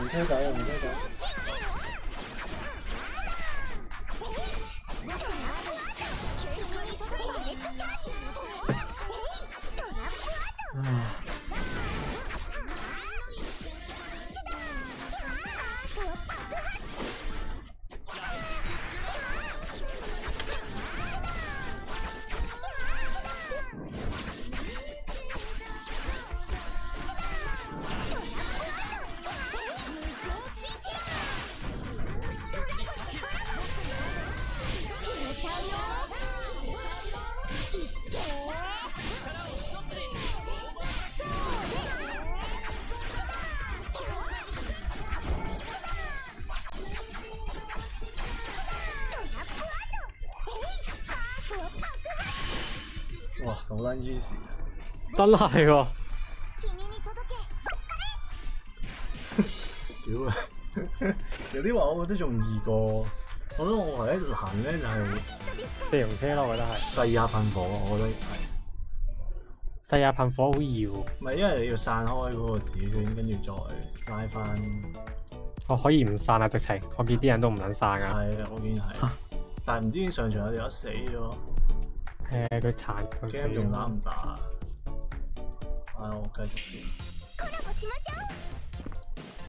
人車仔，人車仔。哇，咁撚 easy 啊！ 真係喎， 屌啊！有啲話我覺得仲易過，我覺得我唯一難咧就係四龍車咯，我覺得係。 第二下噴火，我覺得係。 第二下噴火好易喎。 唔係，因為你要散開嗰個子圈，跟住再拉翻。 我可以唔散啊！直情，我見啲人都唔撚散噶。 係啊，我見係。但係唔知上場有條友死咗。 佢殘佢死 game 仲打唔打啊？我繼續先。